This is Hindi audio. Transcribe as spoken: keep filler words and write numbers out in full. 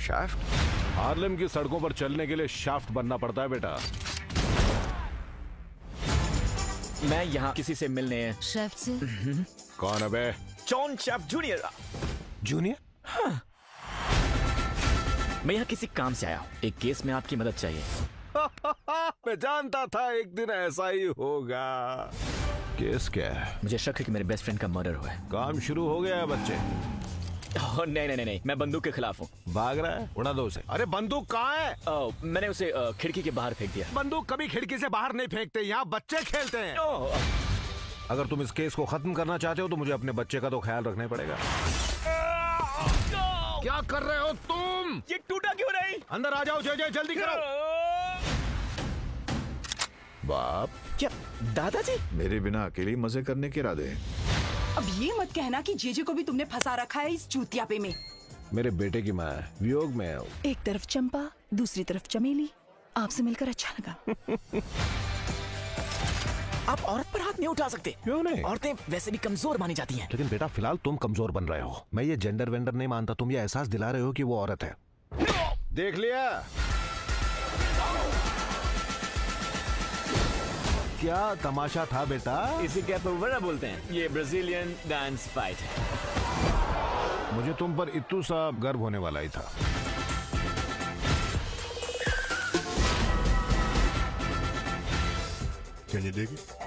शाफ्ट? हार्लेम की सड़कों पर चलने के लिए शाफ्ट बनना पड़ता है बेटा। मैं यहाँ किसी से मिलने है। शेफ से? कौन है बे? John chef junior. जूनियर? हाँ। मैं यहाँ किसी काम से आया हूँ। एक केस में आपकी मदद चाहिए। मैं जानता था एक दिन ऐसा ही होगा। केस क्या है? मुझे शक है कि मेरे बेस्ट फ्रेंड का मर्डर हुआ है। काम शुरू हो गया है बच्चे। ओह, नहीं नहीं नहीं, मैं बंदूक के खिलाफ हूँ। भाग रहा है? उड़ा दो उसे। अरे बंदूक कहाँ है? ओ, मैंने उसे आ, खिड़की के बाहर फेंक दिया। बंदूक कभी खिड़की से बाहर नहीं फेंकते, यहाँ बच्चे खेलते हैं। ओ, अगर तुम इस केस को खत्म करना चाहते हो तो मुझे अपने बच्चे का तो ख्याल रखना पड़ेगा। क्या कर रहे हो तुम? ये टूटा क्यों नहीं? अंदर आ जाओ, जय जय, जल्दी करो। बाप। क्या दादाजी? मेरे बिना अकेले मजे करने के इरादे हैं। अब ये मत कहना कि जेजे को भी तुमने फंसा रखा है इस चूतियापे में। मेरे बेटे की माँ वियोग में है। एक तरफ चंपा, दूसरी तरफ चमेली। आपसे मिलकर अच्छा लगा। आप औरत पर हाथ नहीं उठा सकते। क्यों नहीं? औरतें वैसे भी कमजोर मानी जाती हैं। लेकिन बेटा फिलहाल तुम कमजोर बन रहे हो। मैं ये जेंडर वेंडर नहीं मानता। तुम ये एहसास दिला रहे हो कि वो औरत है। देख लिया? क्या तमाशा था बेटा? इसी कैपोवेरा बोलते हैं। ये ब्राजीलियन डांस फाइट है। मुझे तुम पर इतू सा गर्व होने वाला ही था। क्या ये देगी?